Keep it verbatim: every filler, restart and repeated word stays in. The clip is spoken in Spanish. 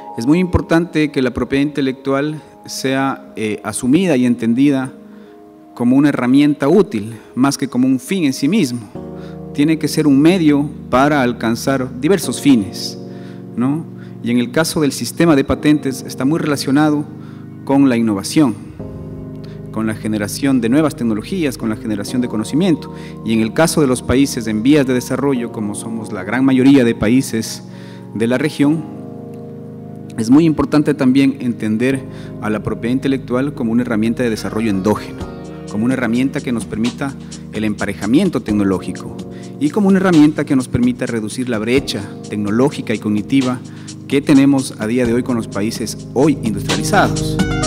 Es muy importante que la propiedad intelectual sea eh, asumida y entendida como una herramienta útil, más que como un fin en sí mismo. Tiene que ser un medio para alcanzar diversos fines, ¿no? Y en el caso del sistema de patentes está muy relacionado con la innovación, con la generación de nuevas tecnologías, con la generación de conocimiento. Y en el caso de los países en vías de desarrollo, como somos la gran mayoría de países de la región, es muy importante también entender a la propiedad intelectual como una herramienta de desarrollo endógeno, como una herramienta que nos permita el emparejamiento tecnológico y como una herramienta que nos permita reducir la brecha tecnológica y cognitiva que tenemos a día de hoy con los países hoy industrializados.